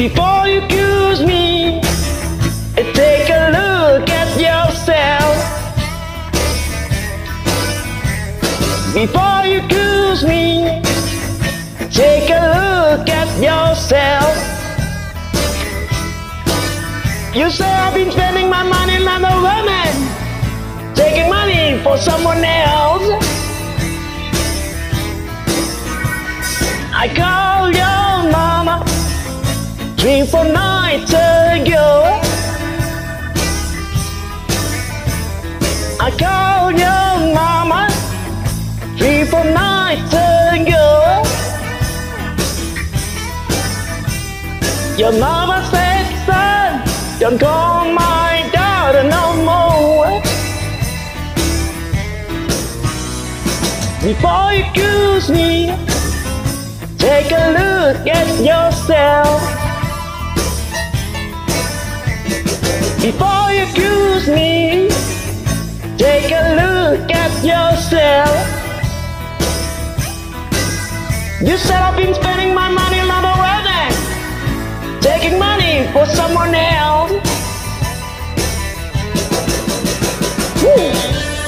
Before you accuse me, take a look at yourself. Before you accuse me, take a look at yourself. You say I've been spending my money on a woman, taking money for someone else. I called your mama 3-4 nights ago. I called your mama 3-4 nights ago. Your mama said, son, don't call my daughter no more. Before you accuse me, take a look at yourself. Before you accuse me, take a look at yourself. You said I've been spending my money on other women, taking money for someone else. Woo.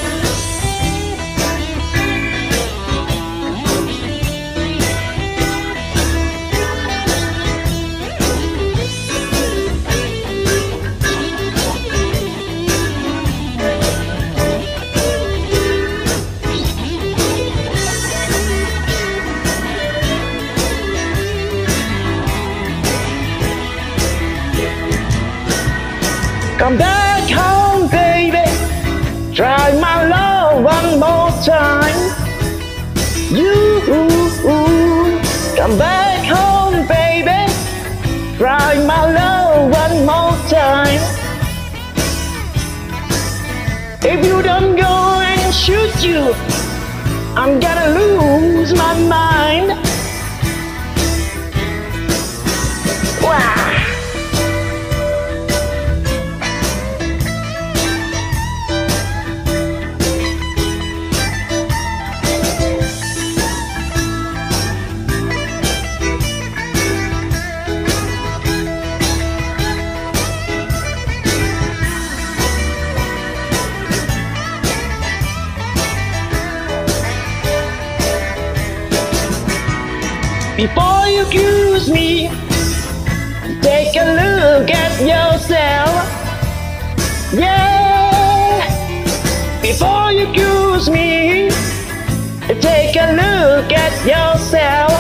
Come back home, baby. Try my love one more time. You come back home, baby. Try my love one more time. If you don't go and shoot you, I'm gonna lose my mind. Wow. Before you accuse me, take a look at yourself. Yeah. Before you accuse me, take a look at yourself.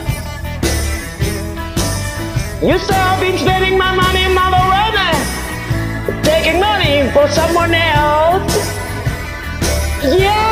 You say I've been spending my money on other women, taking money for someone else. Yeah.